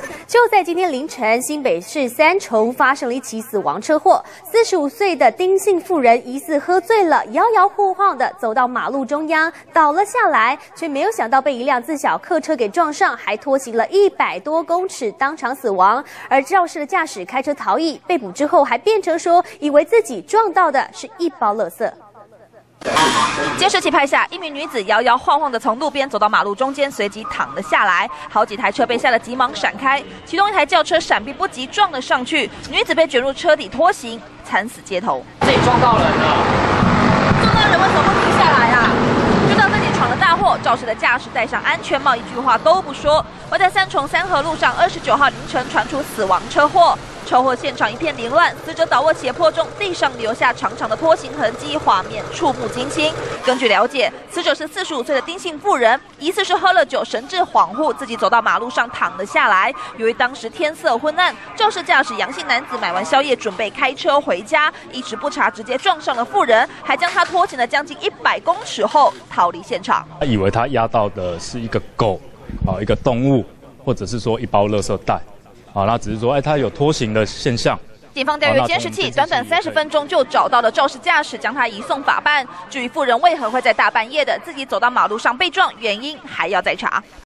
就在今天凌晨，新北市三重发生了一起死亡车祸。45岁的丁姓妇人疑似喝醉了，摇摇晃晃的走到马路中央，倒了下来，却没有想到被一辆自小客车给撞上，还拖行了100多公尺，当场死亡。而肇事的驾驶开车逃逸，被捕之后还辩称说，以为自己撞到的是一包垃圾。 监视器拍下一名女子摇摇晃晃地从路边走到马路中间，随即躺了下来。好几台车被吓得急忙闪开，其中一台轿车闪避不及，撞了上去，女子被卷入车底拖行，惨死街头。 自己撞到人了， 撞到人为什么不停下来啊？知道自己闯了大祸，肇事的驾驶戴上安全帽，一句话都不说。而在三重三和路上，29号凌晨传出死亡车祸。 车祸现场一片凌乱，死者倒卧斜坡中，地上留下长长的拖行痕迹，画面触目惊心。根据了解，死者是45岁的丁姓妇人，疑似是喝了酒，神志恍惚，自己走到马路上躺了下来。由于当时天色昏暗，肇事驾驶杨姓男子买完宵夜准备开车回家，一时不察，直接撞上了妇人，还将她拖行了将近100公尺后逃离现场。 他以为他压到的是一个狗，一个动物，或者是说一包垃圾袋。 好，那只是说，他有拖行的现象。 警方调阅监视器，短短30分钟就找到了肇事驾驶，将他移送法办。至于妇人为何会在大半夜的自己走到马路上被撞，原因还要再查。